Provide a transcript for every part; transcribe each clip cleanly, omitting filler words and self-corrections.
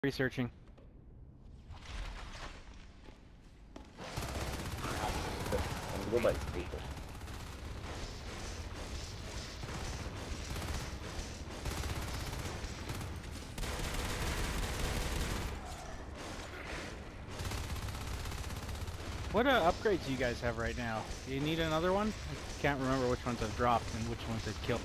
Researching. I'm going by people. What upgrades do you guys have right now? Do you need another one? I can't remember which ones I've dropped and which ones I've killed.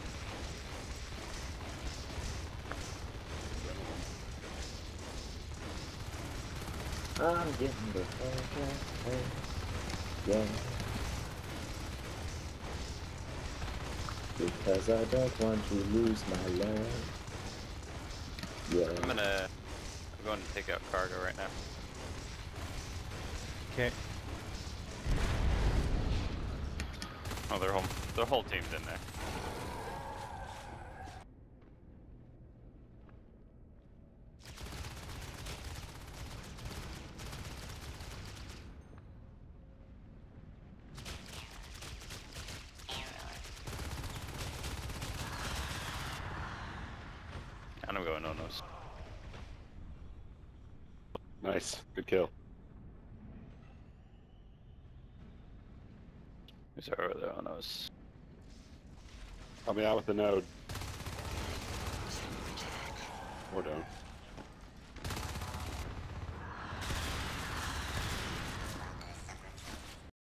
I'm getting the fuck out. Yeah. Because I don't want to lose my life. Yeah. I'm going to take out cargo right now. Okay. Oh, their whole team's in there. And I'm going on those. Nice, good kill. Who's over there on those? Help me out with the node.